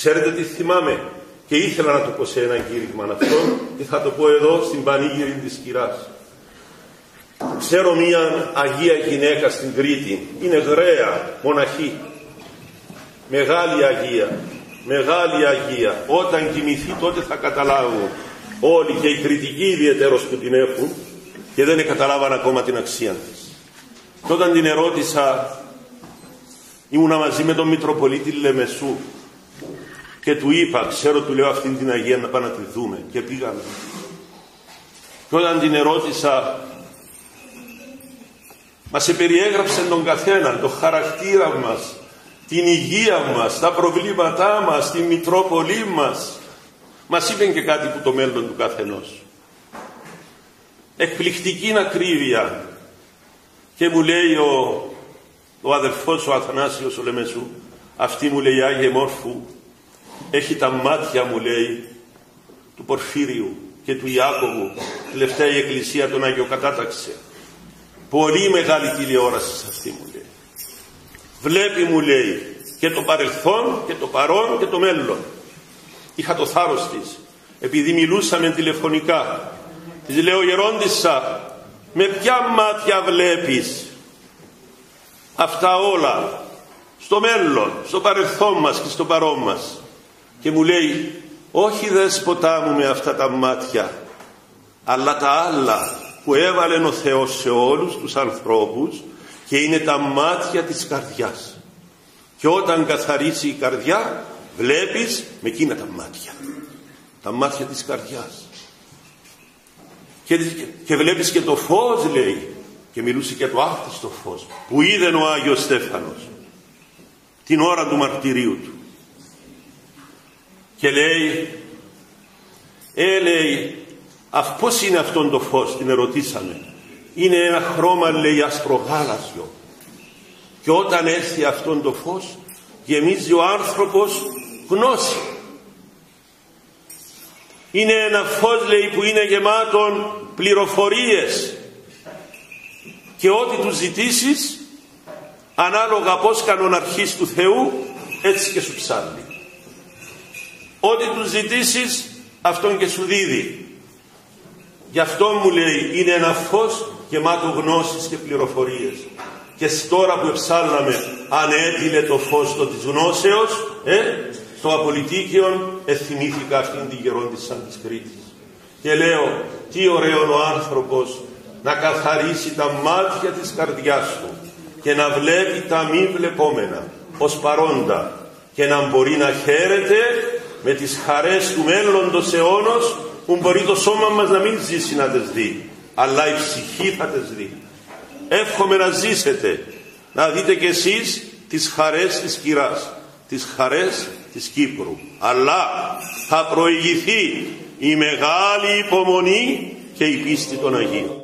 Ξέρετε τι θυμάμαι και ήθελα να το πω σε ένα κήρυγμα αυτό και θα το πω εδώ στην πανήγυρη της Κυράς. Ξέρω μία Αγία γυναίκα στην Κρήτη, είναι γραία, μοναχή. Μεγάλη Αγία, μεγάλη Αγία. Όταν κοιμηθεί τότε θα καταλάβουν όλοι, και οι κριτικοί ιδιαιτέρως που την έχουν και δεν καταλάβαν ακόμα την αξία της. Και όταν την ερώτησα, ήμουνα μαζί με τον Μητροπολίτη Λεμεσού και του είπα, ξέρω, του λέω, αυτήν την Αγία να πάμε να τη δούμε, και πήγαμε. Και όταν την ερώτησα, μας περιέγραψε τον καθέναν, το χαρακτήρα μας, την υγεία μας, τα προβλήματά μας, τη Μητρόπολη μας. Μας είπε και κάτι που το μέλλον του καθενός. Εκπληκτική ακρίβεια. Και μου λέει ο αδελφός ο Αθανάσιος ο Λεμεσού, αυτή, μου λέει, Άγιε Μόρφου, έχει τα μάτια, μου λέει, του Πορφύριου και του Ιάκωβου, τελευταία η Εκκλησία τον Αγιοκατάταξε. Πολύ μεγάλη τηλεόραση σε αυτή, μου λέει. Βλέπει, μου λέει, και το παρελθόν και το παρόν και το μέλλον. Είχα το θάρρος της, επειδή μιλούσαμε τηλεφωνικά. Της λέω, γερόντισσα, με ποια μάτια βλέπεις αυτά όλα, στο μέλλον, στο παρελθόν μας και στο παρόν μας? Και μου λέει, όχι δέσποτά μου με αυτά τα μάτια, αλλά τα άλλα που έβαλε ο Θεός σε όλους τους ανθρώπους, και είναι τα μάτια της καρδιάς. Και όταν καθαρίσει η καρδιά, βλέπεις με εκείνα τα μάτια. Τα μάτια της καρδιάς. Και βλέπεις και το φως, λέει, και μιλούσε και το άφθιστο φως που είδε ο Άγιος Στέφανος την ώρα του μαρτυρίου του. Και λέει, λέει, πώς είναι αυτόν το φως? Την ερωτήσαμε. Είναι ένα χρώμα, λέει, ασπρογάλαζιο. Και όταν έρθει αυτόν το φως, γεμίζει ο άνθρωπος γνώση. Είναι ένα φως, λέει, που είναι γεμάτον πληροφορίες, και ό,τι του ζητήσεις, ανάλογα πώς κανοναρχείς του Θεού, έτσι και σου ψάλλει. Ό,τι του ζητήσεις, αυτόν και σου δίδει. Γι' αυτό, μου λέει, είναι ένα φως γεμάτο γνώσεις και πληροφορίες. Και τώρα που εψάλαμε, αν έτειλε το φως το της γνώσεως, στο Απολυτίκιον, θυμήθηκα αυτήν την γερόντισσα της Κρήτης. Και λέω, τι ωραίο ο άνθρωπος να καθαρίσει τα μάτια της καρδιάς του και να βλέπει τα μη βλεπόμενα ως παρόντα, και να μπορεί να χαίρεται με τις χαρές του μέλλοντος αιώνος, που μπορεί το σώμα μας να μην ζήσει να τις δει, αλλά η ψυχή θα τις δει. Εύχομαι να ζήσετε, να δείτε κι εσείς τις χαρές της Κυράς, τις χαρές της Κύπρου. Αλλά θα προηγηθεί η μεγάλη υπομονή και η πίστη των Αγίων.